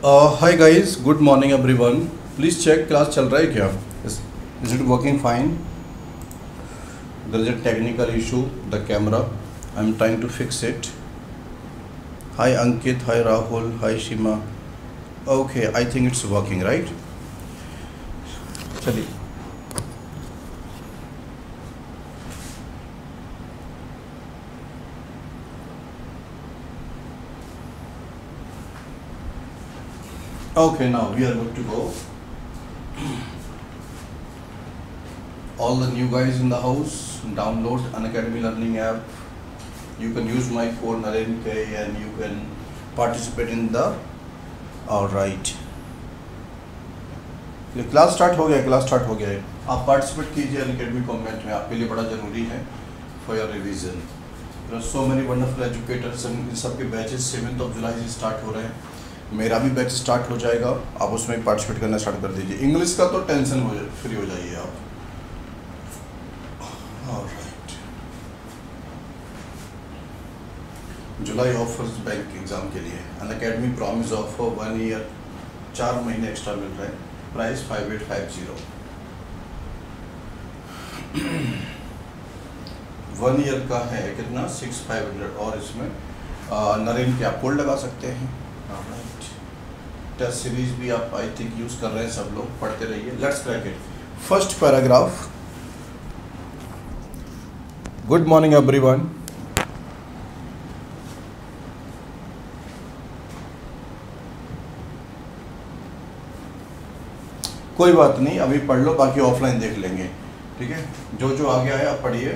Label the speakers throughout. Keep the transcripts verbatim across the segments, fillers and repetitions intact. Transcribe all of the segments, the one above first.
Speaker 1: Hi guys, good morning everyone. Please check class चल रहा है क्या? Is it working fine? There is a technical issue the camera. I am trying to fix it. Hi Ankit, hi Rahul, hi Shima. Okay, I think it's working right. चलिए okay, now we are good to go. All the new guys in the house, download Unacademy Learning app. You can use my code Naren K and you can participate in the. All right. ये class start हो गया है class start हो गया है. आप participate कीजिए Unacademy convent में, आपके लिए बड़ा ज़रूरी है for your revision. There are so many wonderful educators. इन सबके बैचेस सेवन्थ ऑफ जुलाई से स्टार्ट हो रहे हैं. मेरा भी बैच स्टार्ट हो जाएगा, आप उसमें पार्टिसिपेट करना स्टार्ट कर दीजिए. इंग्लिश का तो टेंशन हो जाए, फ्री हो जाइए आप. ऑलराइट. जुलाई ऑफर्स बैंक एग्जाम के लिए Unacademy promise offer one year, चार महीने एक्स्ट्रा मिल रहा है. Price five eight five zero. One year का है कितना? Six five hundred. और इसमें नरेन के आप कोड लगा सकते हैं. टेस्ट सीरीज भी आप आई थिंक यूज कर रहे हैं, सब लोग पढ़ते रहिए. Let's crack it. First paragraph. Good morning everyone. कोई बात नहीं, अभी पढ़ लो, बाकी ऑफलाइन देख लेंगे. ठीक है, जो जो आ गया है आप पढ़िए.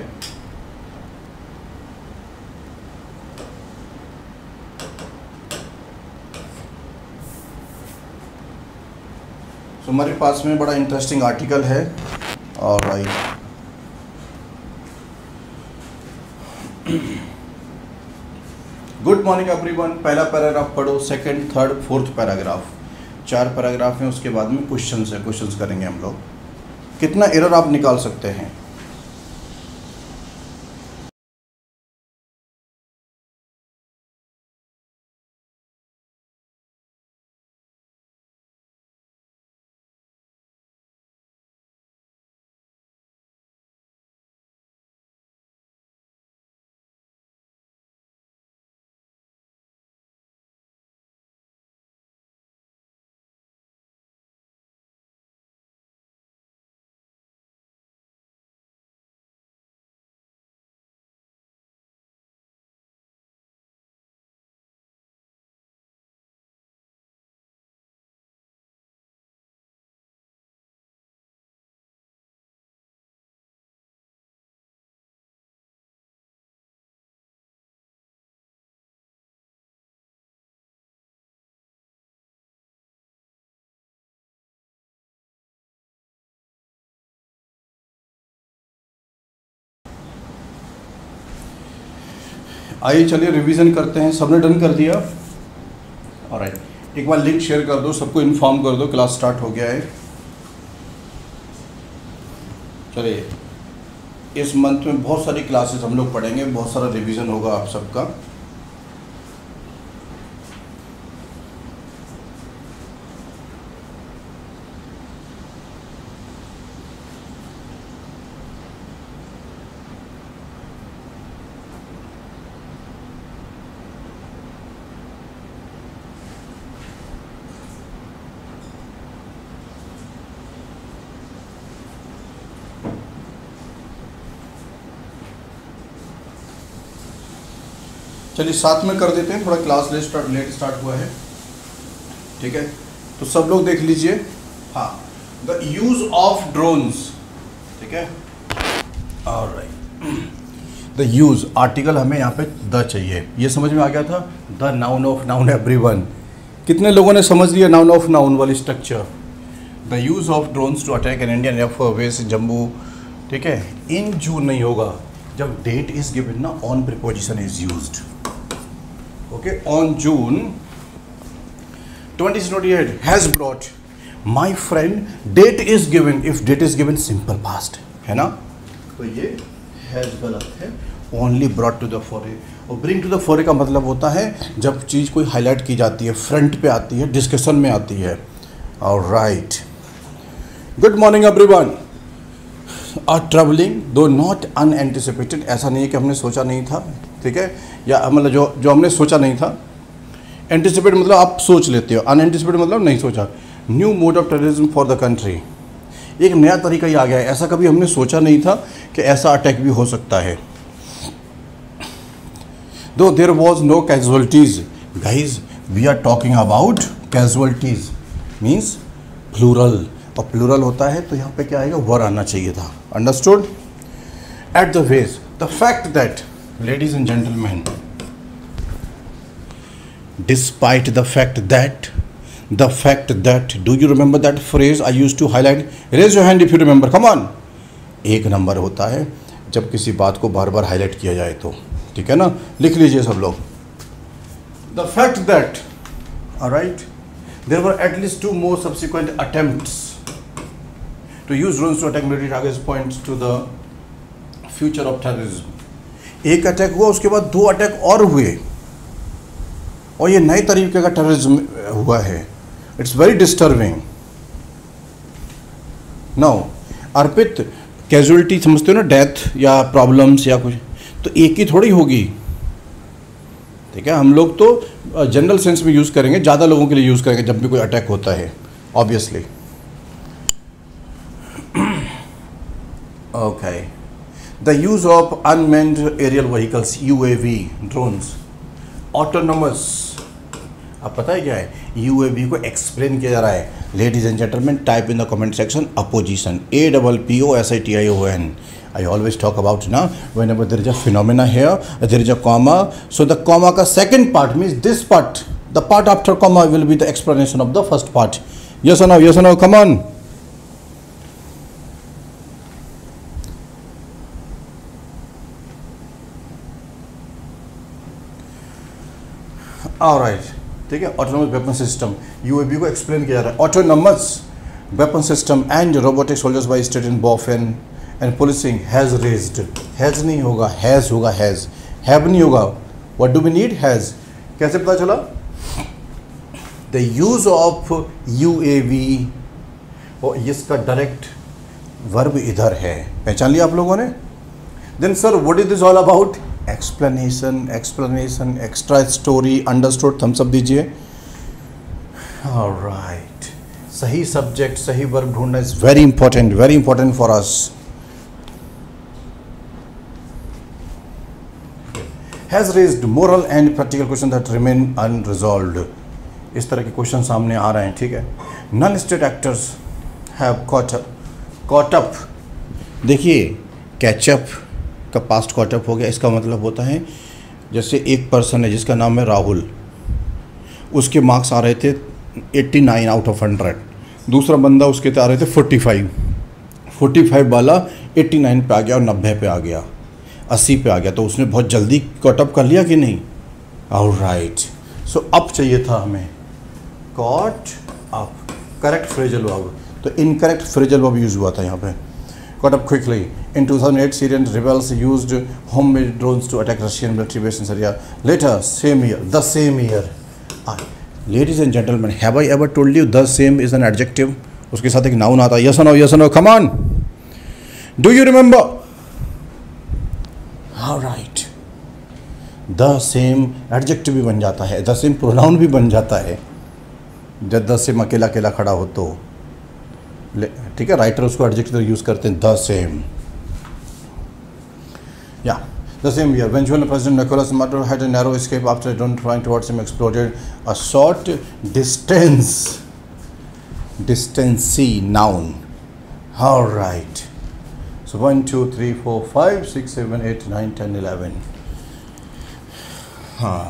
Speaker 1: तो हमारे पास में बड़ा इंटरेस्टिंग आर्टिकल है. और राइट, गुड मॉर्निंग एवरीवन. पहला पैराग्राफ पढ़ो, सेकंड, थर्ड, फोर्थ पैराग्राफ. चार पैराग्राफ हैं, उसके बाद में क्वेश्चंस है. क्वेश्चंस करेंगे हम लोग. कितना एरर आप निकाल सकते हैं? आइए चलिए रिवीजन करते हैं. सबने डन कर दिया? ऑलराइट. एक बार लिंक शेयर कर दो, सबको इन्फॉर्म कर दो क्लास स्टार्ट हो गया है. चलिए, इस मंथ में बहुत सारी क्लासेस हम लोग पढ़ेंगे, बहुत सारा रिवीजन होगा आप सबका. चलिए साथ में कर देते हैं, थोड़ा class late start late start हुआ है. ठीक है, तो सब लोग देख लीजिए. हाँ, द यूज ऑफ ड्रोन्स. ठीक है, ऑलराइट. द यूज आर्टिकल हमें यहाँ पे द चाहिए. ये समझ में आ गया था. The noun of noun everyone. कितने लोगों ने समझ लिया नाउन ऑफ नाउन वाली structure? The use of drones to attack an Indian air force Jammu. ठीक है, इन जून नहीं होगा, जब डेट इज गिवन ना, on preposition is used. Okay, on June twenty twenty-eight has brought my friend. Date is given. If date is given, simple past है ना, तो ये has गलत है. Only brought to the और ब्रिंग टू द फोर का मतलब होता है जब चीज़ कोई हाईलाइट की जाती है, फ्रंट पे आती है, डिस्कशन में आती है। Alright, good morning everyone. Are travelling though not unanticipated, ऐसा नहीं है कि हमने सोचा नहीं था, ठीक है, या मतलब जो जो हमने सोचा नहीं था। एंटिसिपेट मतलब आप सोच लेते हो, अनएंटिसिपेट मतलब नहीं सोचा। New mode of terrorism for the country, एक नया तरीका ही आ गया है, ऐसा कभी हमने सोचा नहीं था कि ऐसा अटैक भी हो सकता है। Though there was no casualties, guys we are talking about casualties means plural, और प्लूरल होता है तो यहाँ पे क्या आएगा, वर आना चाहिए था। Understood? At the wage the fact that, ladies and gentleman, despite the fact that, the fact that, do you remember that phrase I used to highlight? Raise your hand if you remember, come on। एक नंबर होता है जब किसी बात को बार बार highlight किया जाए तो, ठीक है ना, लिख लीजिए सब लोग। The fact that, alright, there were at least two more subsequent attempts to use drones to attack military targets points to the future of terrorism। एक अटैक हुआ, उसके बाद दो अटैक और हुए, और ये नए तरीके का टेररिज्म हुआ है। It's very disturbing. Now Arpit, casualty समझते हो ना, डेथ या प्रॉब्लम्स या कुछ, तो एक ही थोड़ी होगी, ठीक है। हम लोग तो जनरल सेंस में यूज़ करेंगे, ज़्यादा लोगों के लिए यूज़ करेंगे जब भी कोई अटैक होता है, obviously. Okay, the use of unmanned aerial vehicles, U A V, drones, autonomous. अब पता है क्या है, यूएवी को एक्सप्लेन किया जा रहा है। Ladies and gentleman, type in the comment section opposition, A double P O S I T I O N. I always talk about ना, whenever there is a phenomena here, there is a comma, so the comma का second part means this part, the part after comma will be the explanation of the first part. Yes और no, yes और no, come on. Alright, ठीक है। Autonomous weapon system, UAV को explain किया जा रहा है। Autonomous weapon system and robotic soldiers by state in बॉफेन and policing has raised, has नहीं होगा, हैज होगा, हैज, हैव नहीं होगा। What do we need, has. कैसे पता चला? द यूज ऑफ यूएवी, और इसका डायरेक्ट वर्ब इधर है, पहचान लिया आप लोगों ने। Then sir what is this all about? Explanation, explanation, extra story, understood, thumbs up दीजिए। ऑलराइट, सही सब्जेक्ट, सही वर्ब ढूंढना is very important, very important for us. Has raised moral and practical question that remain unresolved. इस तरह के question सामने आ रहे हैं, ठीक है। Non state actors have caught up, caught up, देखिए कैचअप का पास्ट कॉटअप हो गया। इसका मतलब होता है जैसे एक पर्सन है जिसका नाम है राहुल, उसके मार्क्स आ रहे थे नवासी आउट ऑफ हंड्रेड, दूसरा बंदा उसके आ रहे थे पैंतालीस, पैंतालीस वाला नवासी पे आ गया और नब्बे पे आ गया, अस्सी पे आ गया, तो उसने बहुत जल्दी कॉटअप कर लिया कि नहीं? ऑलराइट, सो अप चाहिए था हमें, caught up, correct phrasal verb, तो इनकरेक्ट फ्रेजल वर्ब यूज हुआ था यहाँ पे। Caught up quickly. In two thousand eight, Syrian rebels used homemade drones to attack Russian military base in Syria. Later, same year, the same year. Ah, ladies and gentlemen, have I ever told you the same is an adjective? उसके साथ एक noun आता है. Yes or no? Yes or no? Come on. Do you remember? All right. The same adjective भी बन जाता है. The same pronoun भी बन जाता है. जब the same अकेला अकेला खड़ा हो तो, ठीक है, राइटर उसको एडजेक्टिव यूज करते हैं, द सेम। या the same year Venezuela president Nicolas Maduro had a narrow escape after drone flying towards him exploded a short distance, डिस्टेंसी noun. Alright, so one two three four five six seven eight nine ten eleven. हाँ,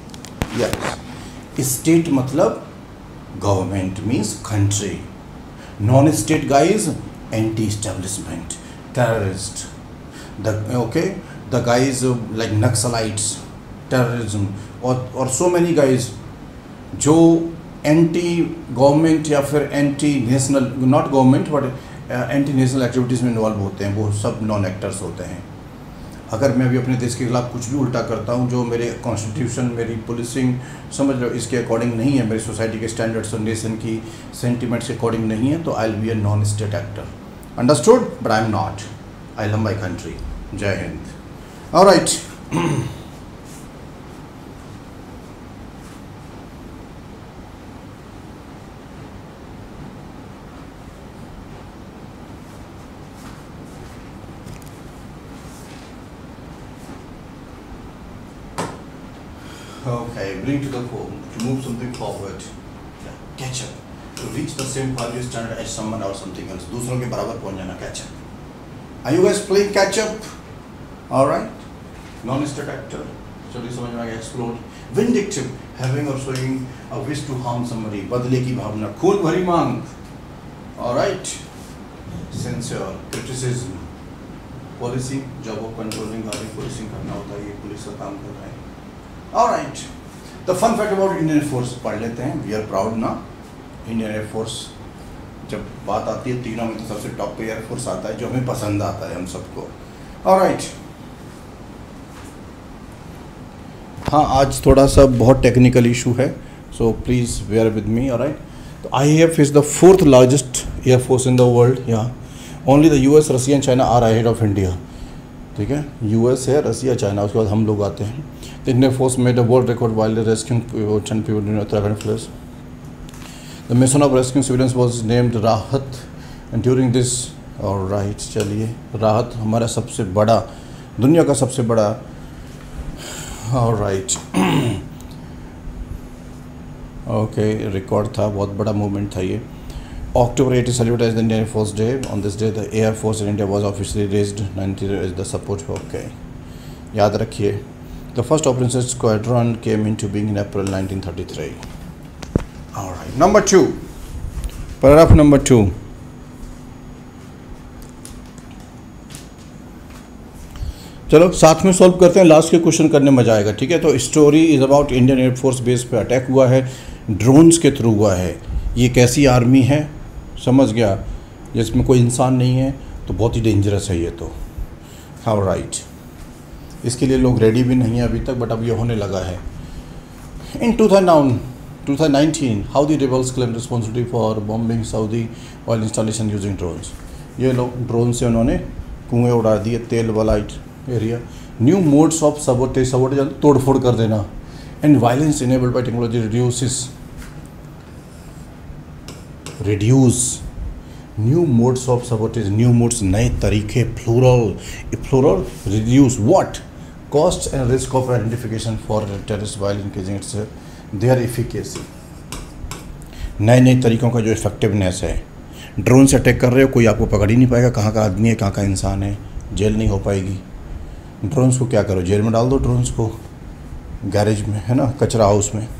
Speaker 1: yes, state मतलब government means country, non state guys anti establishment, terrorist, the okay the guys uh, like Naxalites, terrorism, और और so many guys जो anti government या फिर anti national, not government but anti national activities में involve होते हैं, वो सब नॉन एक्टर्स होते हैं। अगर मैं भी अपने देश के खिलाफ कुछ भी उल्टा करता हूँ जो मेरे कॉन्स्टिट्यूशन, मेरी पुलिसिंग, समझ लो, इसके अकॉर्डिंग नहीं है, मेरी सोसाइटी के स्टैंडर्ड्स और नेशन की सेंटिमेंट्स के अकॉर्डिंग नहीं है, तो I will be a non state actor. Understood? But I am not. I love my country. जय Hind. Alright. Okay, bring to the form, to move something forward. Yeah, catch up. To reach the same value standard as someone or something else. दूसरों के बराबर पहुंच जाना, catch up. Are you guys playing catch up? Alright. Non-state actor. चलिए समझ में आ गया. Explode. Vindictive. Having or showing a wish to harm somebody. बदले की भावना. खून भरी मांग. Alright. Censure. Criticism. Policing. जब वो controlling गाड़ी policing करना होता है, ये पुलिस का काम कर रहा है. Alright. The fun fact about Indian Air Force पढ़ लेते हैं. We are proud ना. Indian Air Force जब बात आती है तीनों में तो सबसे टॉप पे एयर फोर्स आता है, जो हमें पसंद आता है हम सबको. Alright. हाँ, आज थोड़ा सा बहुत टेक्निकल इशू है, so please bear with me. Alright. तो I A F is the fourth largest air force in the world. Yeah. Only the U S, Russia and China are ahead of India. ठीक है, US है, रसिया, China, उसके बाद हम लोग आते हैं. The Indian force made a world record while rescuing ten people in Uttarakhand floods. The mission of rescue civilians was named Rahat and during this. Alright, चलिए, राहत हमारा सबसे बड़ा, दुनिया का सबसे बड़ा, ऑलराइट, ओके, रिकॉर्ड था, बहुत बड़ा मूवमेंट था ये. October eighth is celebrated as the Indian Air Force Day. On this day, the Air Force in India was officially raised ninety as the support for. Okay, याद रखिए. The first Operation Squadron came into being in April nineteen thirty-three. All right, number two. Paragraph number two. चलो साथ में solve करते हैं. Last के question करने मजा आएगा. ठीक है, तो story is about Indian air force base पे अटैक हुआ है, ड्रोन्स के थ्रू हुआ है. ये कैसी आर्मी है, समझ गया, जिसमें कोई इंसान नहीं है, तो बहुत ही डेंजरस है ये तो. हाँ राइट, इसके लिए लोग रेडी भी नहीं है अभी तक, बट अब ये होने लगा है. In two thousand nineteen, how the rebels claim responsibility for bombing Saudi oil installation using drones. ये लोग ड्रोन से उन्होंने कुएँ उड़ा दिए, तेल वाला area. New modes of sabotage, sabotage तोड़ फोड़ कर देना. And violence enabled by technology reduces reduce new modes of sabotage, new modes, नए तरीके, floral floral reduce what cost and risk of identification for terrorist while increasing its their efficacy. नए नए तरीकों का जो इफेक्टिवनेस है. ड्रोन से attack कर रहे हो, कोई आपको पकड़ ही नहीं पाएगा कहाँ का आदमी है, कहाँ का इंसान है, जेल नहीं हो पाएगी. ड्रोन्स को क्या करो, जेल में डाल दो ड्रोन्स को, गैरेज में, है ना, कचरा हाउस में.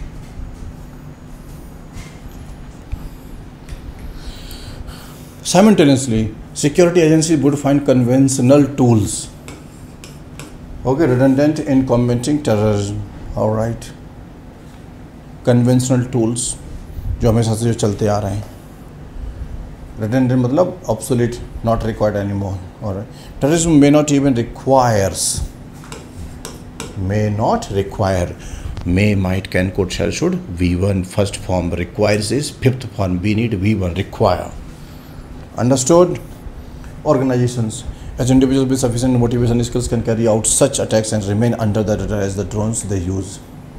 Speaker 1: Simultaneously, security agencies would find conventional tools, okay, redundant in combating terrorism. All right, conventional tools जो हमेशा से जो चलते आ रहे हैं. Redundant मतलब obsolete, not required anymore. All right, terrorism may not even requires, may not require, may, might, can, could, shall, should. V one first form, requires is fifth form. We need V one, require. Understood? Organizations as individuals with sufficient motivation skills can carry out such attacks and remain under the radar as the drones they use.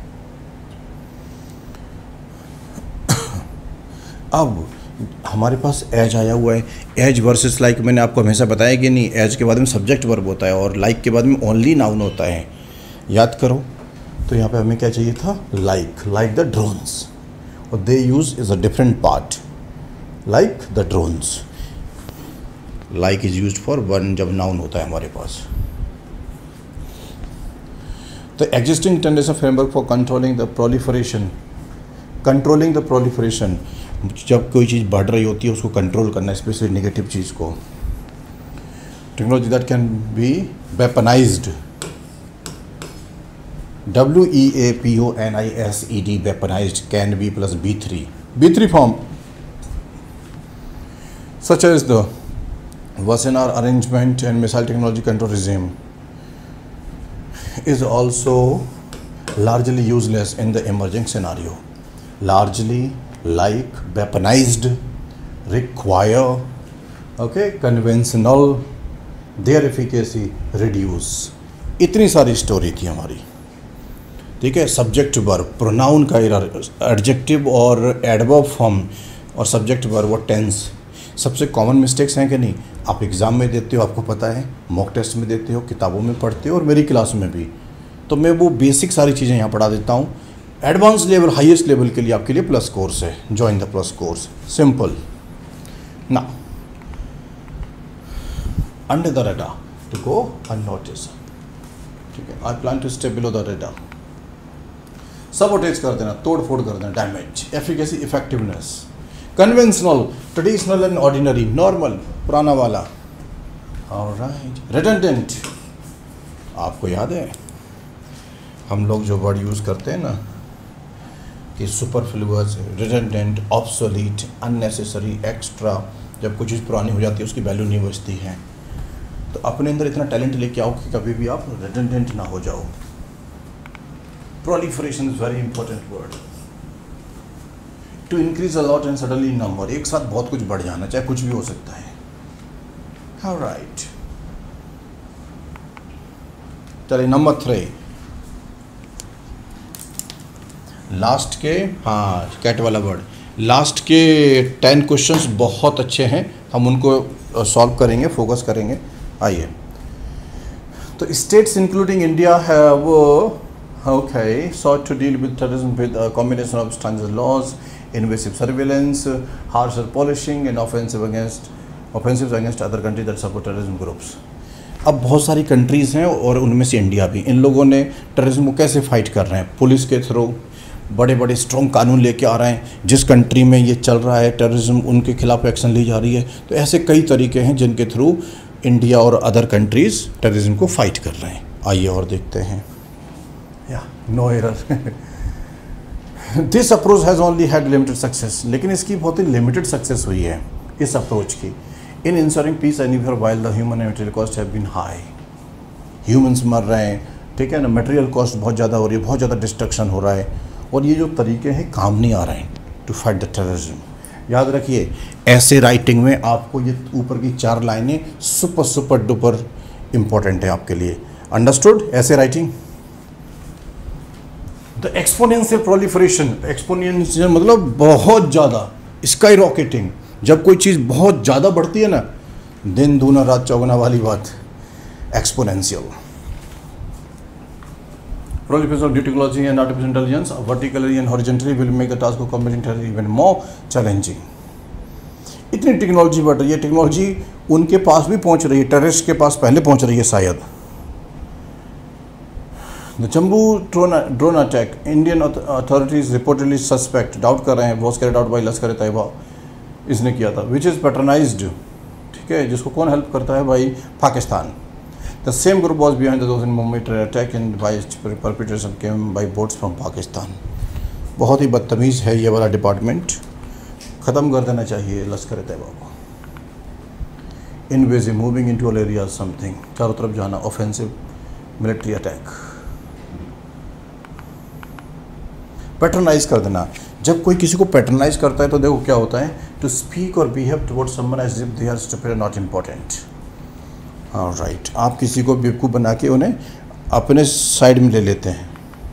Speaker 1: अब हमारे पास as आया हुआ है. As versus like मैंने आपको हमेशा बताया कि नहीं, एज के बाद में सब्जेक्ट वर्ब होता है और लाइक के बाद में ओनली नाउन होता है. याद करो. तो यहाँ पे हमें क्या चाहिए था, लाइक, लाइक द ड्रोन्स, और they use is a different part. Like the drones, like is used for one जब नाउन होता है हमारे पास. तो existing international framework for controlling the proliferation, controlling the proliferation, जब कोई चीज़ बढ़ रही होती है उसको कंट्रोल करना, स्पेशली नेगेटिव चीज़ को. Technology that can be weaponized, W E A P O N I S E D, weaponized, can be plus B three, B three form, such as the Wassenaar arrangement and missile technology control regime. is also largely useless in the emerging scenario. Largely, like, weaponized, require, okay, conventional, their efficacy reduce. इतनी सारी story थी हमारी, ठीक है। Subject verb, pronoun का error, adjective और adverb form और subject verb और टेंस, सबसे कॉमन मिस्टेक्स हैं कि नहीं? आप एग्ज़ाम में देते हो, आपको पता है, मॉक टेस्ट में देते हो, किताबों में पढ़ते हो और मेरी क्लास में भी। तो मैं वो बेसिक सारी चीज़ें यहाँ पढ़ा देता हूँ। एडवांस लेवल, हाईएस्ट लेवल के लिए आपके लिए प्लस कोर्स है, join the plus course, simple ना। Under the radar, to go unnoticed, ठीक है। I plan to stay below the radar. Sabotage कर देना, तोड़ फोड़ कर देना, damage, efficacy, effectiveness, conventional, traditional and ordinary, normal, पुराना वाला, ऑलराइट, रिडंडेंट। आपको याद है हम लोग जो वर्ड यूज़ करते हैं ना कि superfluous, redundant, obsolete, unnecessary, extra, जब कोई चीज़ पुरानी हो जाती है उसकी वैल्यू नहीं बचती है। तो अपने अंदर इतना टैलेंट लेके आओ कि कभी भी आप रिडंडेंट ना हो जाओ। Proliferation is very important word. To increase a lot and suddenly number, एक साथ बहुत कुछ बढ़ जाना, चाहे कुछ भी हो सकता है। ऑलराइट, चलिए नंबर थ्री, लास्ट के, हाँ कैट वाला वर्ड, लास्ट के टेन क्वेश्चंस बहुत अच्छे हैं, हम उनको सॉल्व करेंगे, फोकस करेंगे। आइए, तो स्टेट्स इंक्लूडिंग इंडिया है वो, okay, sought to deal with terrorism with a combination of stringent laws, invasive surveillance, harsher policing and offensive against offensives against other countries that support terrorism groups. अब बहुत सारी countries हैं और उनमें से India भी। इन लोगों ने टेररिज्म को कैसे फाइट कर रहे हैं? पुलिस के थ्रू बड़े बड़े स्ट्रॉन्ग कानून लेके आ रहे हैं। जिस कंट्री में ये चल रहा है टेररिज्म, उनके खिलाफ एक्शन ली जा रही है। तो ऐसे कई तरीके हैं जिनके थ्रू इंडिया और अदर कंट्रीज़ टेररिज्म को फाइट कर रहे हैं। आइए और देखते हैं। या no error, this approach has only had limited success, लेकिन इसकी बहुत ही लिमिटेड सक्सेस हुई है इस अप्रोच की। In ensuring peace anywhere while the human and material cost have been high, humans मर रहे हैं, ठीक है ना, मटेरियल कॉस्ट बहुत ज़्यादा हो रही है, बहुत ज़्यादा डिस्ट्रक्शन हो रहा है, और ये जो तरीके हैं काम नहीं आ रहे हैं टू फाइट द टेररिज्म। याद रखिए, ऐसे राइटिंग में आपको ये ऊपर की चार लाइनें सुपर सुपर डुपर इम्पोर्टेंट है आपके लिए। अंडरस्टूड? ऐसे writing, the exponential proliferation, exponential मतलब बहुत ज़्यादा, स्काई रॉकेटिंग, जब कोई चीज़ बहुत ज़्यादा बढ़ती है ना, दिन दूना रात चौगुना वाली बात, exponential. Proliferation of new technology and artificial intelligence vertically and horizontally will make the task of combating terrorism even more challenging. इतनी टेक्नोलॉजी बढ़ रही है, टेक्नोलॉजी उनके पास भी पहुंच रही है, टेररिस्ट के पास पहले पहुंच रही है शायद। The Jammu drone drone attack, Indian authorities reportedly suspect, doubt कर रहे हैं, वॉज कैरिड आउट बाय लश्कर ए तैयबा, इसने किया था, विच इज़ पैटर्नाइज्ड, ठीक है, जिसको कौन हेल्प करता है भाई? Pakistan. The same group was behind the thousand Mumbai terror attack and by its perpetration came by boats from Pakistan. बहुत ही बदतमीज़ है ये वाला डिपार्टमेंट, ख़त्म कर देना चाहिए लश्कर तैयबा को। Invasive, moving into all areas something, चारों तरफ जाना, ऑफेंसिव मिलिट्री अटैक, पैटर्नाइज कर देना। जब कोई किसी को पैटर्नाइज करता है तो देखो क्या होता है, टू स्पीक और behave toward someone as if they are stupid and not important. Right right. आप किसी को बेवकूफ़ बना के उन्हें अपने साइड में ले लेते हैं।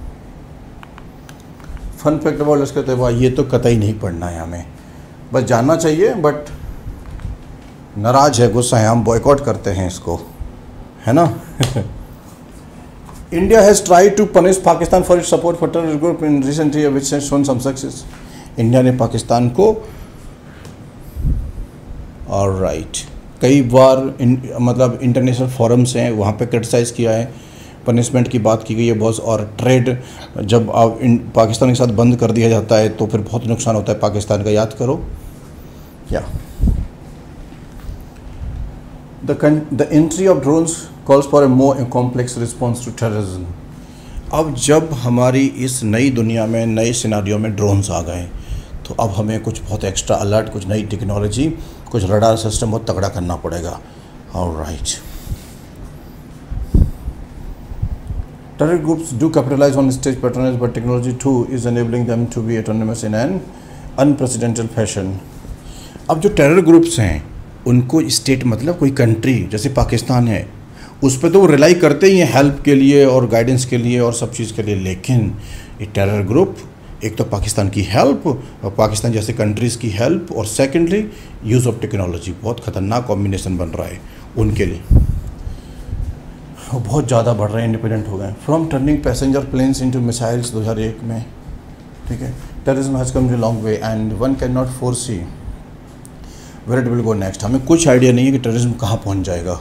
Speaker 1: फन फैक्ट अबाउट लश्कर तैयबा, ये तो कतई नहीं पढ़ना है हमें, बस जानना चाहिए, बट नाराज है, गुस्सा है, हम बॉयकॉट करते हैं इसको, है ना। India has tried to punish Pakistan for its support for terrorist group in recent year which has shown some success. India ने पाकिस्तान को और राइट right, कई बार इन, मतलब इंटरनेशनल फोरम्स हैं वहाँ पे क्रिटिसाइज़ किया है, पनिशमेंट की बात की गई है बहुत, और ट्रेड जब आप इन पाकिस्तान के साथ बंद कर दिया जाता है तो फिर बहुत नुकसान होता है पाकिस्तान का, याद करो। या the entry of drones calls for a more complex response to terrorism. अब जब हमारी इस नई दुनिया में, नए सिनारियों में ड्रोन्स आ गए, तो अब हमें कुछ बहुत एक्स्ट्रा अलर्ट, कुछ नई टेक्नोलॉजी, कुछ रडार सिस्टम बहुत तगड़ा करना पड़ेगा। Alright, Terror groups do capitalize on state patronage, but technology too is enabling them to be autonomous in an unprecedented fashion. अब जो टेरर ग्रुप्स हैं उनको स्टेट मतलब कोई कंट्री जैसे पाकिस्तान है उस पर तो वो रिलाई करते ही हैं हेल्प के लिए और गाइडेंस के लिए और सब चीज़ के लिए, लेकिन ये टेरर ग्रुप एक तो पाकिस्तान की हेल्प और पाकिस्तान जैसे कंट्रीज़ की हेल्प और सेकेंडली यूज़ ऑफ टेक्नोलॉजी, बहुत ख़तरनाक कॉम्बिनेशन बन रहा है उनके लिए, वो बहुत ज़्यादा बढ़ रहे हैं, इंडिपेंडेंट हो गए। From turning passenger planes into missiles दो हज़ार एक में, ठीक है, terrorism has come to long way and one can not foresee where it will go next. हमें कुछ आइडिया नहीं है कि टेररिज्म कहाँ पहुँच जाएगा।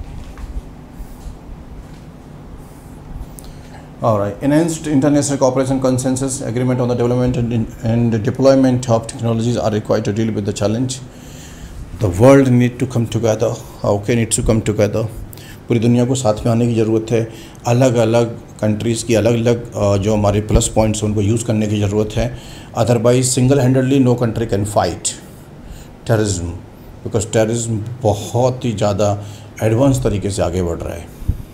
Speaker 1: Alright, enhanced international cooperation, consensus, agreement on the development and, and deployment of technologies are required to deal with the challenge. The world need to come together. Okay, needs to come together. पूरी दुनिया को साथ में आने की ज़रूरत है। अलग अलग कंट्रीज़ की अलग अलग जो हमारे प्लस पॉइंट्स हैं उनको यूज़ करने की ज़रूरत है। Otherwise single handedly no country can fight terrorism, because terrorism बहुत ही ज़्यादा एडवांस तरीके से आगे बढ़ रहा है।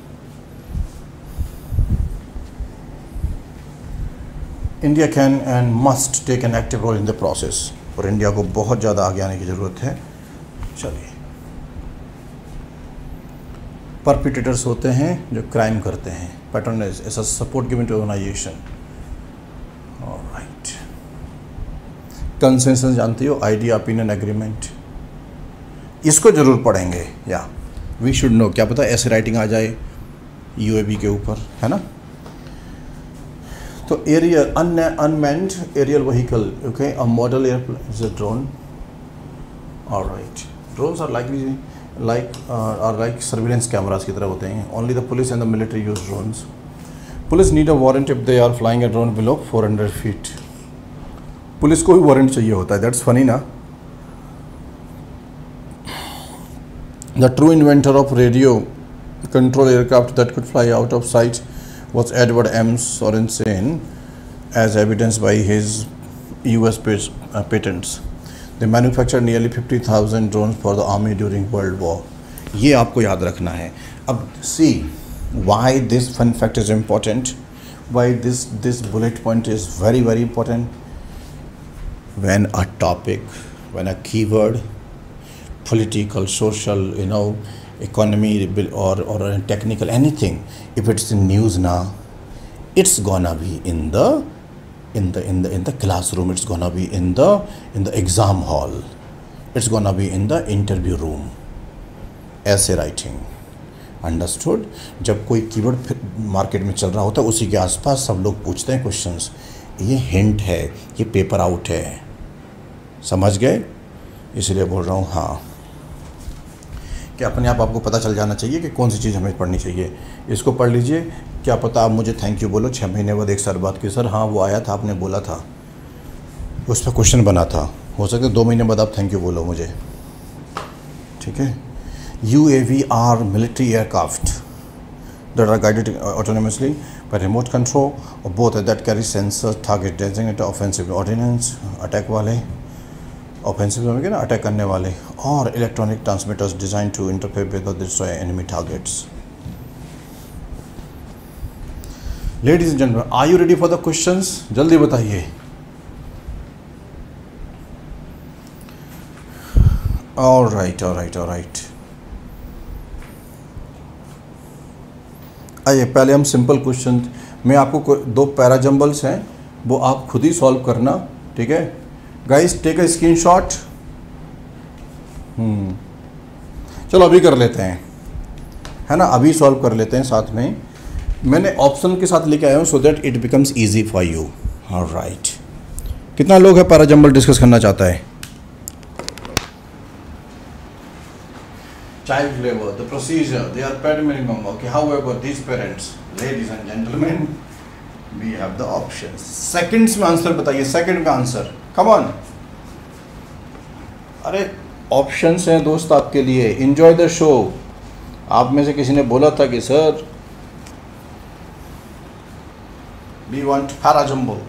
Speaker 1: India can and must take an active role in the process, और इंडिया को बहुत ज़्यादा आगे आने की ज़रूरत है। चलिए, परपिटेटर्स होते हैं जो क्राइम करते हैं, patronage as a support given to organization. Alright, consensus जानती हो, आइडिया, ओपिनियन, एग्रीमेंट, इसको ज़रूर पढ़ेंगे या वी शुड नो, क्या पता ऐसे राइटिंग आ जाए यूएवी के ऊपर, है ना। तो aerial unmanned aerial vehicle, okay, a model airplane is a drone. Alright, drones are likely like are like surveillance cameras की तरह होते हैं। Only the police and the military use drones. Police need a warrant if they are flying a drone below four hundred feet. Police को भी warrant चाहिए होता है, that's funny ना। The true inventor of radio control aircraft that could fly out of sight was Edward M. Sorensen, as evidenced by his U S uh, patents. They manufactured nearly fifty thousand drones for the army during World War. ये आपको याद रखना है। अब see why this fun fact is important, why this this bullet point is very very important. When a topic, when a keyword, political, social, you know, economy or or technical, anything, if it's in news now, it's gonna be in the in the in the in the classroom, it's gonna be in the in the exam hall, it's gonna be in the interview room, essay writing, understood। जब कोई keyword market में चल रहा होता है उसी के आसपास सब लोग पूछते हैं क्वेश्चंस, ये हिंट है, ये पेपर आउट है, समझ गए, इसलिए बोल रहा हूँ। हाँ, कि अपने आप आपको पता चल जाना चाहिए कि कौन सी चीज़ हमें पढ़नी चाहिए। इसको पढ़ लीजिए, क्या पता आप मुझे थैंक यू बोलो छः महीने बाद एक साल बाद कि सर हाँ वो आया था, आपने बोला था, उस पर क्वेश्चन बना था, हो सकता है दो महीने बाद आप थैंक यू बोलो मुझे, ठीक है। U A V are military aircraft that are guided autonomously by remote control और both that carry sensor target designated offensive ordnance, attack वाले ऑफेंसिव में ना अटैक करने वाले, और electronic transmitters design to interfere with destroy enemy targets. Ladies and gentleman, are you ready for the questions? जल्दी बताइए। All right all right all right आइए, पहले हम सिंपल क्वेश्चन, मैं आपको दो पैराजम्बल्स हैं वो आप खुद ही सॉल्व करना, ठीक है। Guys take a screenshot. Hmm चलो अभी कर लेते हैं, है ना, अभी सॉल्व कर लेते हैं साथ में। मैंने ऑप्शन के साथ लेके आया हूँ so that it becomes easy for you. Alright, कितना लोग है पैराजम्बल डिस्कस करना चाहता है? Child labor, the procedure, they are paid minimum. Okay, however, these parents, ladies and gentlemen, we have the options. Seconds में आंसर बताइए, second का answer, come on. अरे ऑप्शंस हैं दोस्त आपके लिए, enjoy the show. आप में से किसी ने बोला था कि सर we want parajumbo.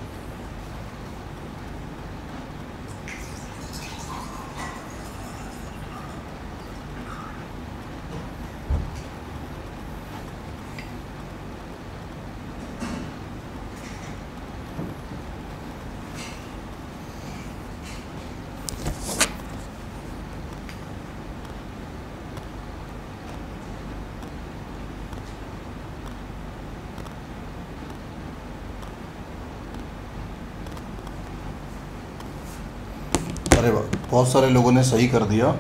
Speaker 1: अरे वाह, बहुत सारे लोगों ने सही कर दिया।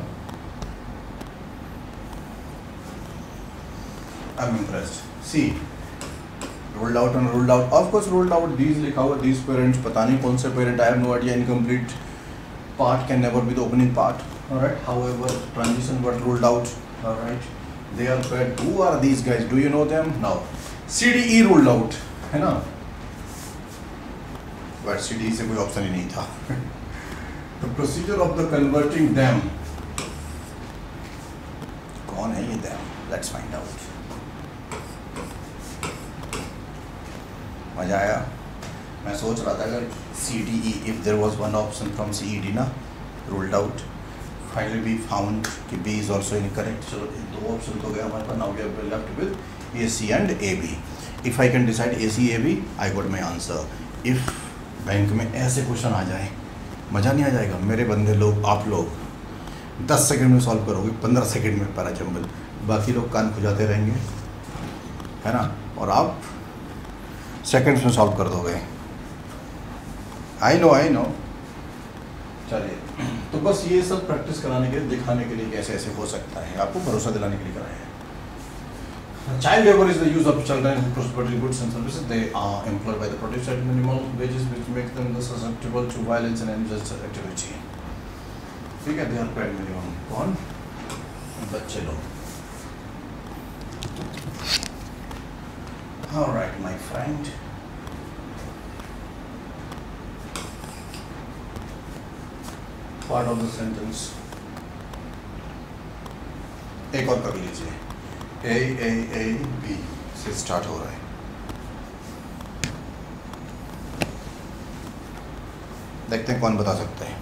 Speaker 1: I am impressed. See rolled out and rolled out, of course rolled out, these लिखा हुआ these parents, पता नहीं कौन से parent, I have no idea, incomplete part can never be the opening part, alright, however transition word rolled out, alright, they are paired. Who are these guys, do you know them? Now C D E rolled out है ना, but C D E से कोई option ही नहीं था the procedure of the converting them, कौन है ये them, let's find out। मजा आया। मैं सोच रहा था अगर C D E, if there was one option from C E D ना, ruled out, finally we found कि B is also incorrect, so दो option तो गया हमारे पास, now we are left with A C and A B। If I can decide A C A B, I got my answer। If bank में ऐसे question आ जाए, मज़ा नहीं आ जाएगा? मेरे बंदे लोग, आप लोग दस सेकंड में सॉल्व करोगे, पंद्रह सेकंड में पैरा जंबल, बाकी लोग कान खुजाते रहेंगे, है ना, और आप सेकंड्स में सॉल्व कर दोगे। I know I know. चलिए, तो बस ये सब प्रैक्टिस कराने के लिए, दिखाने के लिए कैसे ऐसे हो सकता है, आपको भरोसा दिलाने के लिए कराया है। Child labour is the use of children who providing goods and services, they are employed by the producer at minimal wages which make them susceptible to violence and unjust activity। ठीक है, they are paid minimum। कौन? बच्चे लोग। All right, my friend। Part of the sentence। एक और कर लीजिए। A A A B से स्टार्ट हो रहा है। देखते हैं कौन बता सकता है।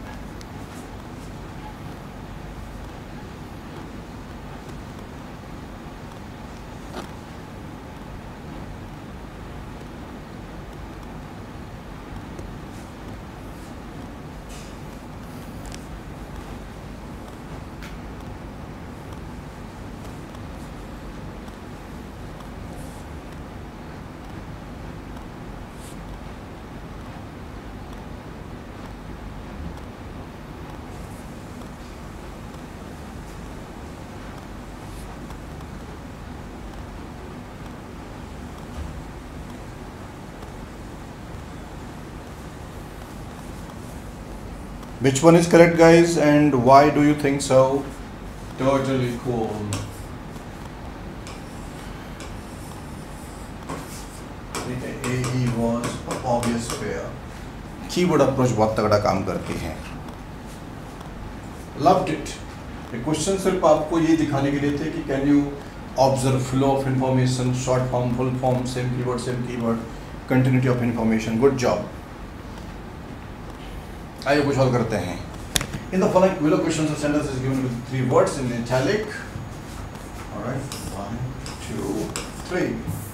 Speaker 1: Which one is correct, guys, and why do you think so? Totally cool। A E was obvious pair। Keyword approach बहुत तगड़ा काम करती है। Loved it। ये क्वेश्चन सिर्फ आपको ये दिखाने के लिए थे कि can you observe flow of information, short form, full form, same keyword same keyword, continuity of information. Good job. आइए कुछ और करते हैं। In the following below questions of sentence is given with three words in italic। All right, one, two, three।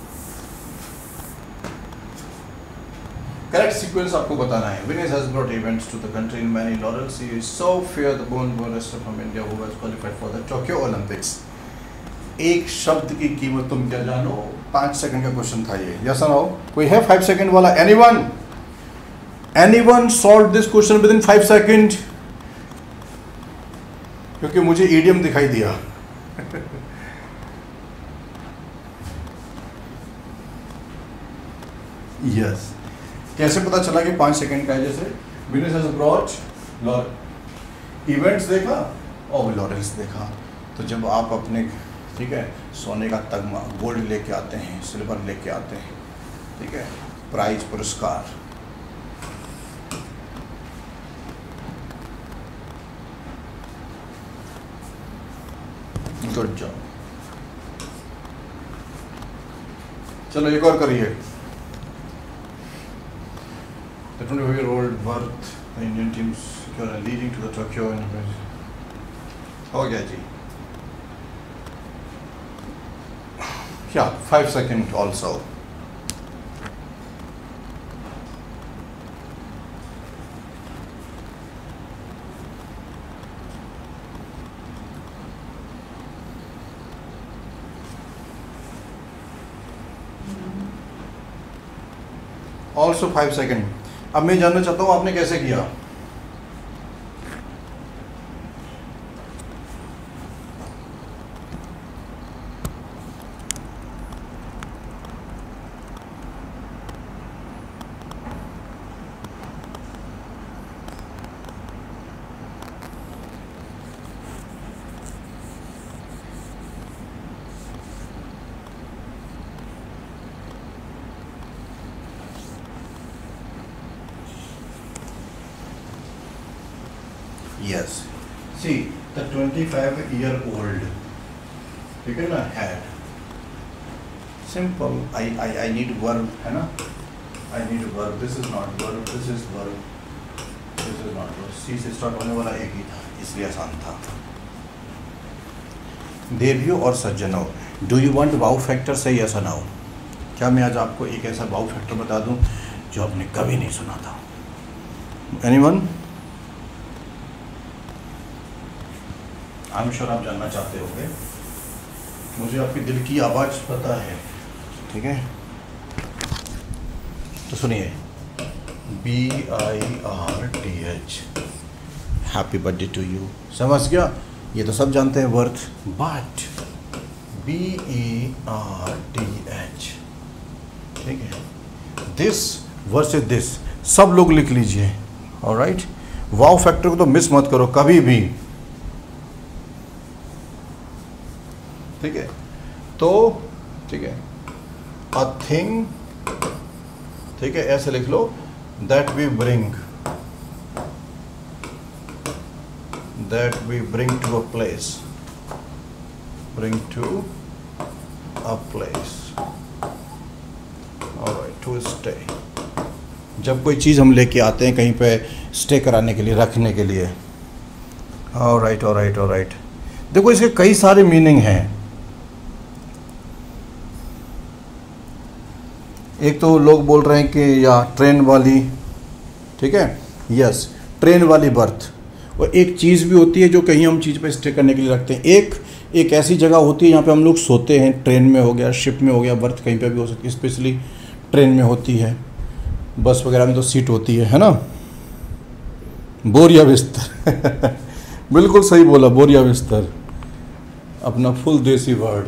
Speaker 1: Correct sequence आपको बताना है। Venus has brought events to the country in many laurels। She is so fair the born wrestler from India who has qualified for the Tokyo Olympics। एक शब्द की कीमत तुम क्या जानो? पाँच सेकंड का क्वेश्चन था ये। Yes or no? कोई है फाइव सेकंड वाला? Anyone? Anyone solved this question within five seconds? क्योंकि मुझे ईडियम दिखाई दिया। यस। कैसे पता चला कि पाँच सेकंड का है? जैसे Venus has brought laurel। Events देखा और लॉरेंस देखा। तो जब आप अपने, ठीक है, सोने का तगमा, गोल्ड लेके आते हैं, सिल्वर लेके आते हैं, ठीक है, प्राइज, पुरस्कार, गुड जॉब। चलो एक और करिए। The twenty-four-year-old worth the Indian teams leading to the Tokyo Olympics। हो गया जी। Yeah, five second also। Also five second. अब मैं जानना चाहता हूँ आपने कैसे किया। Yes see the twenty five year old, ठीक है ना, had simple I I I need verb है ना, I need verb, this is not verb, this is verb, this is not verb, सी से स्टार्ट होने वाला एक ही था इसलिए आसान था। देवियो और सज्जनों, do you want wow factor, सही ऐसा ना हो। क्या मैं आज आपको एक ऐसा वाउ फैक्टर बता दूं जो आपने कभी नहीं सुना था? एनीवन? आई एम श्योर आप जानना चाहते होंगे, मुझे आपके दिल की आवाज़ पता है, ठीक है। तो सुनिए, B I R T H, happy birthday to you, समझ गया, ये तो सब जानते हैं worth, but B E R T H, ठीक है, दिस वर्सेस दिस, सब लोग लिख लीजिए, ऑलराइट। वाव फैक्टर को तो मिस मत करो कभी भी, ठीक है। तो ठीक है, अ थिंग, ठीक है, ऐसे लिख लो, that we bring, that we bring to a place, bring to a place, alright, to stay. जब कोई चीज़ हम लेके आते हैं कहीं पे स्टे कराने के लिए, रखने के लिए, ऑलराइट ऑलराइट ऑलराइट। देखो इसके कई सारे मीनिंग हैं। एक तो लोग बोल रहे हैं कि या ट्रेन वाली, ठीक है, यस, ट्रेन वाली बर्थ। और एक चीज़ भी होती है जो कहीं हम चीज़ पे स्टे करने के लिए रखते हैं। एक एक ऐसी जगह होती है जहाँ पे हम लोग सोते हैं, ट्रेन में हो गया, शिप में हो गया, बर्थ कहीं पे भी हो सकती है, स्पेशली ट्रेन में होती है, बस वगैरह में तो सीट होती है है ना। बोरिया बिस्तर बिल्कुल सही बोला, बोरिया बिस्तर, अपना फुल देसी वर्ड।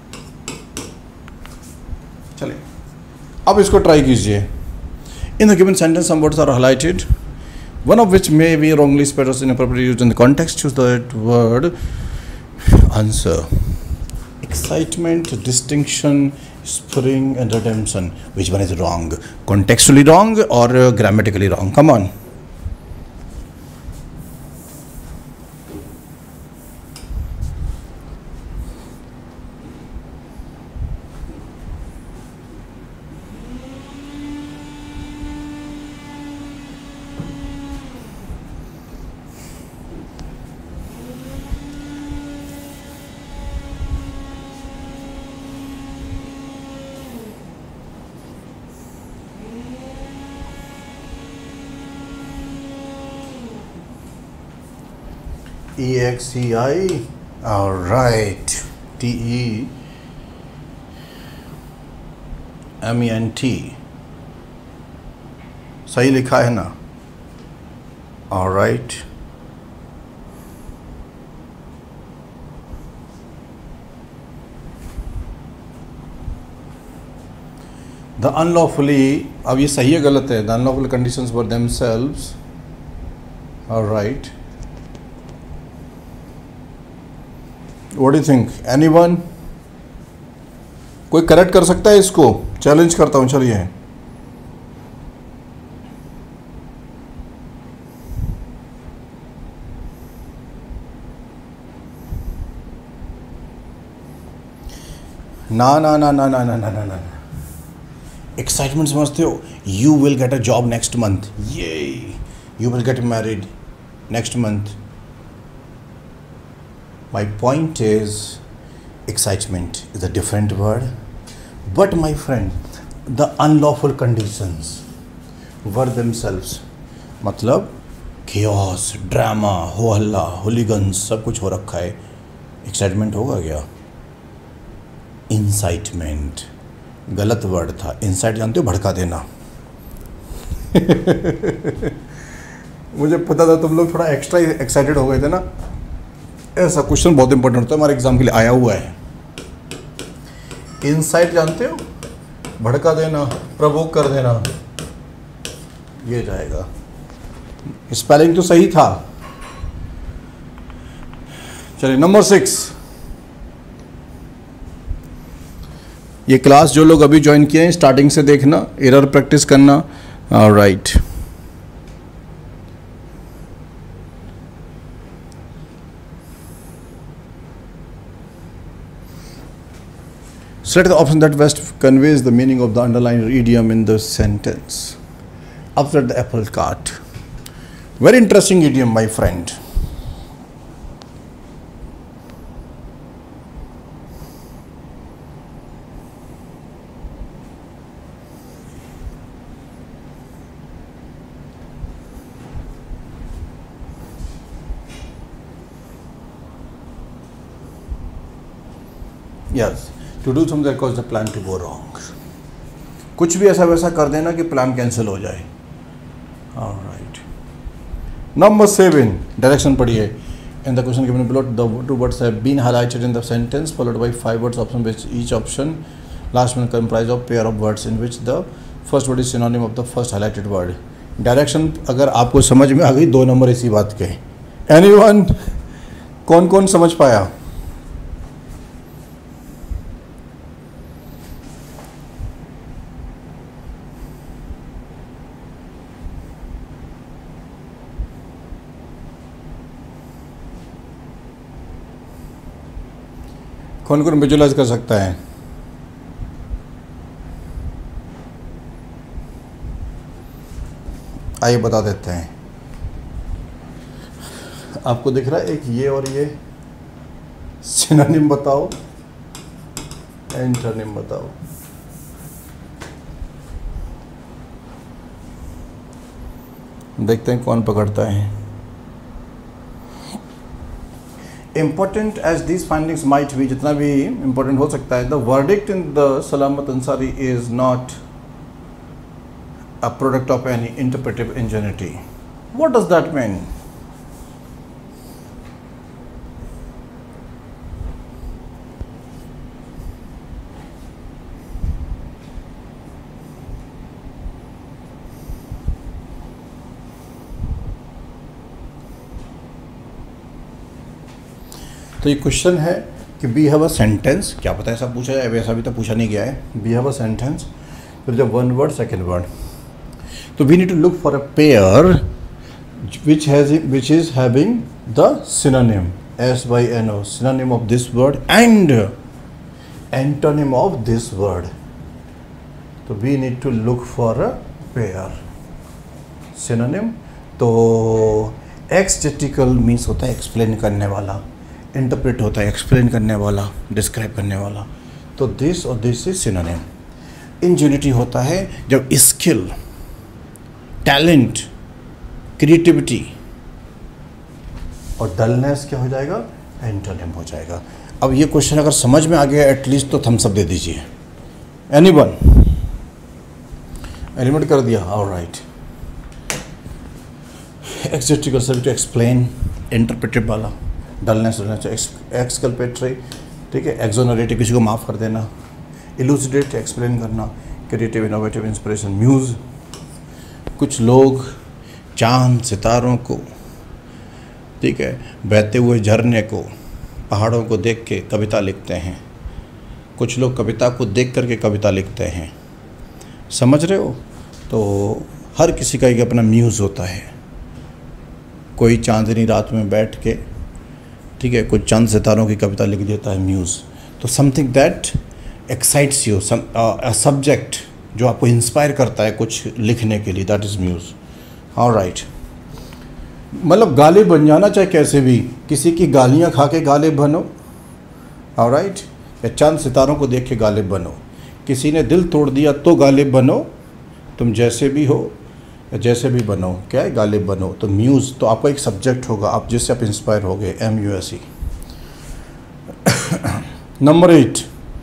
Speaker 1: चलिए अब इसको ट्राई कीजिए। In the given sentence some words are highlighted, one of which may be wrongly spelled or inappropriately used in the context. Choose that word. Answer. Excitement, distinction, spring and redemption. Which one is wrong? Contextually wrong or uh, grammatically wrong? Come on. E X E I, all right, T E M E N T, सही लिखा है ना, all right। The unlawfully, अब ये सही है गलत है? The unlawful conditions were themselves, all right। What do you think? Anyone? कोई करेक्ट कर सकता है इसको? चैलेंज करता हूँ, चलिए। ना ना ना ना ना ना ना ना ना एक्साइटमेंट समझते हो? You will get a job next month, ये you will get married next month. My point is, excitement is a different word, but my friend, the unlawful conditions were themselves, मतलब chaos, drama, हो हल्ला, hooligans, सब कुछ हो रखा है, excitement होगा क्या? Incitement, गलत वर्ड था। incite जानते हो, भड़का देना मुझे पता था तुम लोग थोड़ा एक्स्ट्रा एक्साइटेड हो गए थे ना। ऐसा क्वेश्चन बहुत इंपॉर्टेंट होता है, हमारे एग्जाम के लिए आया हुआ है। इनसाइट जानते हो? भड़का देना, प्रवोक कर देना, ये जाएगा। स्पेलिंग तो सही था। चलिए नंबर सिक्स, ये क्लास जो लोग अभी ज्वाइन किए हैं स्टार्टिंग से देखना, एरर प्रैक्टिस करना, alright. Select the option that best conveys the meaning of the underlying idiom in the sentence. Upset the apple cart. Very interesting idiom, my friend. Yes, to do something that causes the plan to go wrong. कुछ भी ऐसा वैसा कर देना कि plan cancel हो जाए. All right. Number seven. Direction पढ़िए. In the question given below, the two words have been highlighted in the sentence, followed by five words option, which each option last one comprise of pair of words in which the first word is synonym of the first highlighted word. Direction अगर आपको समझ में आ गई, दो number इसी बात के. Anyone? कौन कौन समझ पाया? कौन कौन विजुलाइज कर सकता है? आइए बता देते हैं. आपको दिख रहा है एक ये और ये. सिनोनिम बताओ, एंटोनिम बताओ. देखते हैं कौन पकड़ता है. Important as these findings might be, जितना भी important हो सकता है, the verdict in the Salamat Ansari is not a product of any interpretive ingenuity. What does that mean? तो ये क्वेश्चन है कि वी हैव अ सेंटेंस. क्या पता है ऐसा पूछा जाए, वैसा भी तो पूछा नहीं गया है. वी हैव अ सेंटेंस, फिर जब वन वर्ड सेकेंड वर्ड, तो we need to look for a pair which has which is having the synonym, S by N O, synonym of this word and antonym of this word. तो we need to look for a pair synonym. तो exegetical means होता है explain करने वाला, interpret होता है explain करने वाला, डिस्क्राइब करने वाला. तो दिस और दिस इज सिनोनिम. इंजेन्युइटी होता है जब स्किल, टैलेंट, क्रिएटिविटी, और डलनेस क्या हो जाएगा? एंटोनिम हो जाएगा. अब ये क्वेश्चन अगर समझ में आ गया एटलीस्ट तो थम्स अप दे दीजिए. एनीवन? एलिमेंट कर दिया. ऑलराइट. एक्सजेटिकल से टू एक्सप्लेन, इंटरप्रेटिव वाला, डलनेस होना चाहिए, एक्सकल्पेटरी, ठीक है, एक्सोनरेटिव, किसी को माफ़ कर देना, इलूसिडेट, एक्सप्लेन करना, क्रिएटिव, इनोवेटिव, इंस्पिरेशन, म्यूज़. कुछ लोग चांद सितारों को, ठीक है, बहते हुए झरने को, पहाड़ों को देख के कविता लिखते हैं. कुछ लोग कविता को देख करके कविता लिखते हैं. समझ रहे हो? तो हर किसी का एक अपना म्यूज़ होता है. कोई चांदनी रात में बैठ के, ठीक है, कुछ चंद सितारों की कविता लिख देता है, म्यूज़. तो something that excites you, some a subject जो आपको इंस्पायर करता है कुछ लिखने के लिए, दैट इज़ म्यूज़. ऑलराइट. मतलब गालिब बन जाना चाहे कैसे भी, किसी की गालियाँ खा के गालिब बनो. ऑलराइट. या चंद सितारों को देख के गालिब बनो. किसी ने दिल तोड़ दिया तो गालिब बनो. तुम जैसे भी हो, जैसे भी बनो, क्या है, गालिब बनो. तो म्यूज़ तो आपका एक सब्जेक्ट होगा, आप जिससे आप इंस्पायर हो गए. M U S E. Number eight.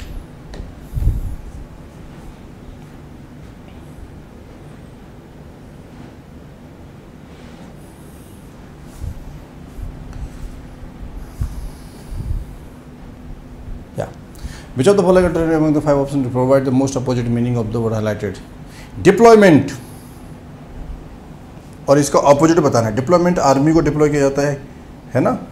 Speaker 1: या which of the following among the five option to provide the most opposite meaning of the word highlighted? Deployment. और इसका ऑपोजिट बताना है. डिप्लॉयमेंट, आर्मी को डिप्लॉय किया जाता है, है ना.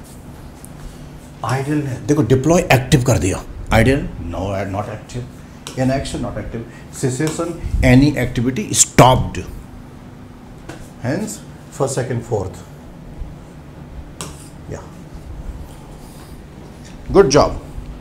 Speaker 1: आइडियल है, देखो डिप्लॉय एक्टिव कर दिया. Ideal no, not active. inaction not active, cessation any activity stopped, hence first, second, fourth. Yeah, good job.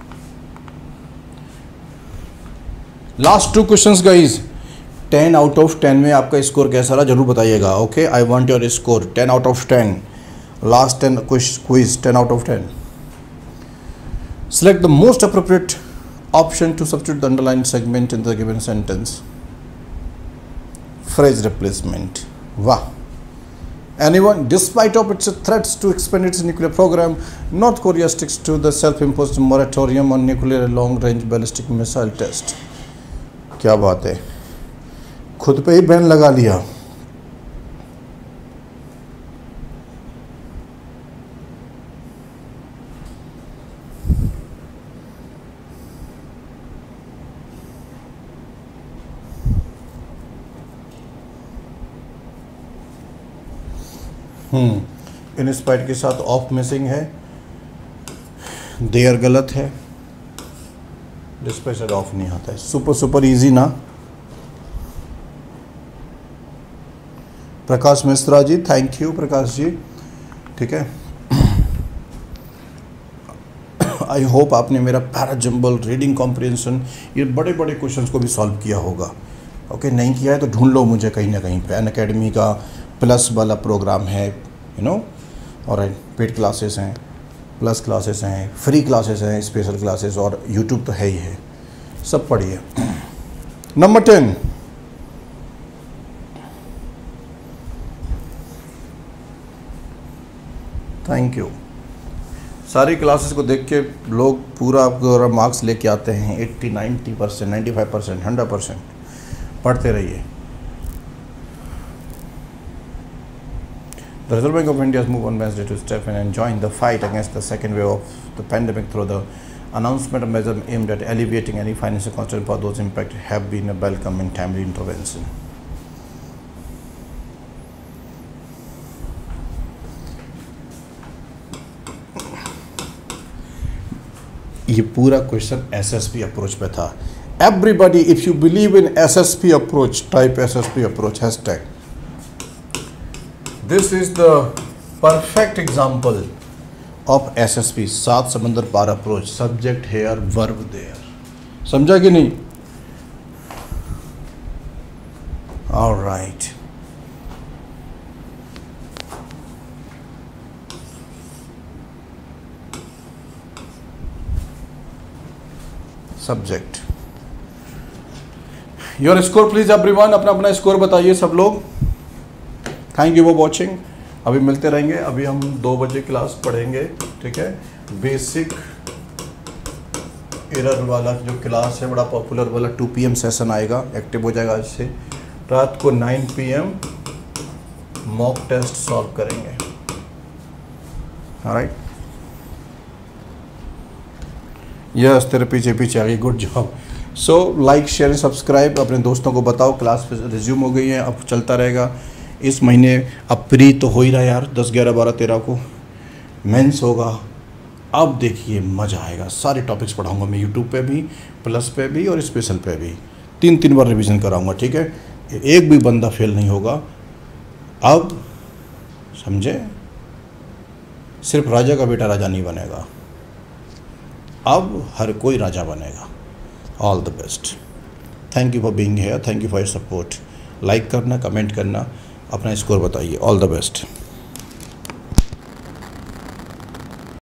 Speaker 1: Last two questions guys, ten out of ten में आपका स्कोर कैसा रहा जरूर बताइएगा. Okay, I want your score. Ten out of ten, last ten quiz, ten out of ten. Select the most appropriate option to substitute the underlined segment in the given sentence. Phrase replacement. Wow. Anyone? Despite of its threats to expand its nuclear program, North Korea sticks to the self-imposed moratorium on nuclear long-range ballistic missile test. क्या बात है, खुद पे ही ban लगा लिया. हम्म in spite के साथ of missing है, देयर गलत है, डिस्पेचर ऑफ नहीं आता है. सुपर सुपर इजी ना. Prakash Mishra ji, thank you Prakash ji. ठीक है, आई होप आपने मेरा पैराजम्बल, रीडिंग कॉम्प्रिहेंशन, ये बड़े बड़े क्वेश्चंस को भी सॉल्व किया होगा. ओके, नहीं किया है तो ढूंढ लो मुझे कहीं ना कहीं पे. अन अकेडमी का प्लस वाला प्रोग्राम है, यू नो, और पेड क्लासेस हैं, प्लस क्लासेस हैं, फ्री क्लासेस हैं, स्पेशल क्लासेस, और यूट्यूब तो है ही है. सब पढ़िए. Number ten, thank you. सारी क्लासेस को देख के लोग पूरा आपको मार्क्स लेके आते हैं. Eighty, ninety percent, ninety five percent, hundred percent. पढ़ते रहिए. The Reserve Bank of India's move on Wednesday to step in and join the fight against the second wave of the pandemic through the announcement of measures aimed at alleviating any financial constraint for those impacted have been a welcome and timely intervention. ये पूरा question SSP approach पे था. Everybody, if you believe in S S P approach, type S S P approach hashtag. This is the perfect example of S S P, सात समंदर पार approach. Subject here, verb there. समझा कि नहीं? All right. Subject. Your score please everyone, अपना अपना score बताइए सब लोग. Thank you for watching. अभी मिलते रहेंगे. अभी हम दो बजे क्लास पढ़ेंगे. ठीक है, बेसिक एरर वाला जो क्लास है, बड़ा पॉपुलर वाला, टू पी एम सेशन आएगा, एक्टिव हो जाएगा आज से. रात को nine P M mock test solve करेंगे. ऑलराइट, यस, तेरे पीछे पीछे आ गई. Good job. So like, share, subscribe. अपने दोस्तों को बताओ. क्लास रिज्यूम हो गई है, अब चलता रहेगा. इस महीने अब प्री तो हो ही रहा है यार. दस, ग्यारह, बारह, तेरह को मेंस होगा. अब देखिए मज़ा आएगा. सारे टॉपिक्स पढ़ाऊंगा मैं, यूट्यूब पे भी, प्लस पे भी और स्पेशल पे भी. तीन तीन बार रिवीजन कराऊंगा. ठीक है, एक भी बंदा फेल नहीं होगा. अब समझे, सिर्फ राजा का बेटा राजा नहीं बनेगा, अब हर कोई राजा बनेगा. All the best. Thank you for being here. Thank you for your support. Like करना, कमेंट करना, अपना स्कोर बताइए. All the best.